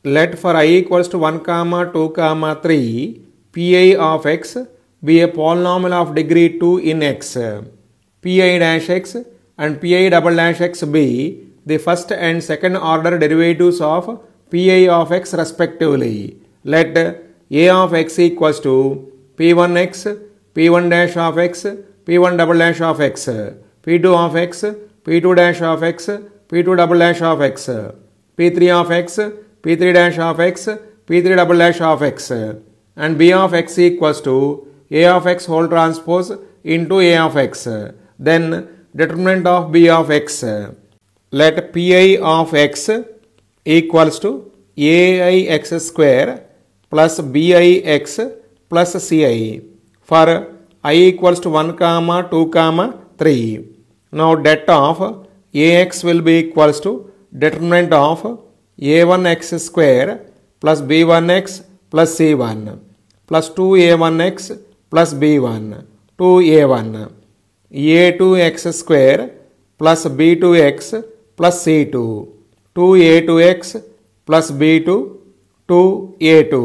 let for I equals to 1 comma 2 comma 3 pi of x be a polynomial of degree 2 in x. Pi dash x and pi double dash x be the first and second order derivatives of pi of x respectively. Let a of x equals to p1x, p1 dash of x, p1 double dash of x, p2 of x, p2 dash of x, p2 double dash of x, p3 of x, p3 dash of x, p3 double dash of x, and b of x equals to a of x whole transpose into a of x. Then determinant of b of x. Let pi of x equals to aix square plus bix plus ci for I equals to 1 comma 2 comma 3. Now det of ax will be equals to determinant of a1x square plus b1x plus c1 plus 2a1x plus b1 2a1 a2x square plus b2x plus c2 2a2x plus b2 2a2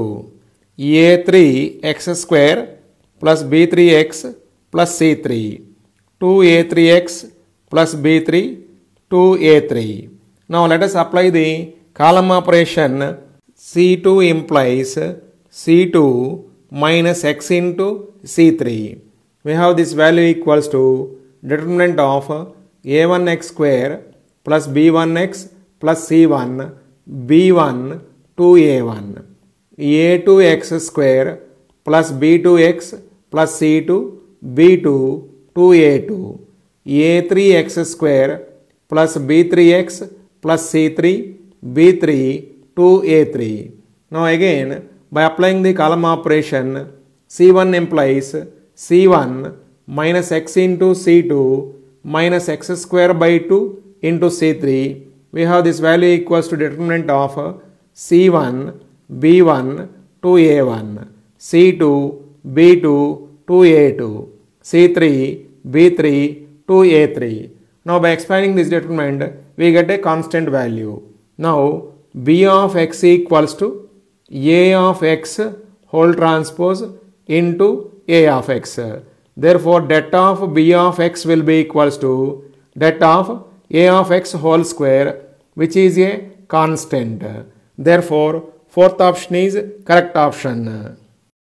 a3x square plus b3x plus c3 2a3x plus b3 2a3. Now let us apply the column operation. C2 implies C2 minus x into C3. We have this value equals to determinant of a1x square plus b1x plus c1 b1 2a1 a2x square plus b2x plus c2 b2 2a2 a3x square plus b3x plus c3 b3 2a3. Now again by applying the column operation, c1 implies c1 minus x into c2 minus x square by 2 into c3. We have this value equals to determinant of c1 b1 2a1 c2 b2 2a2 c3 b3 2a3. Now by expanding this determinant we get a constant value. Now b of x equals to a of x whole transpose into a of x. Therefore det of b of x will be equals to det of a of x whole square, which is a constant. Therefore fourth option is correct option.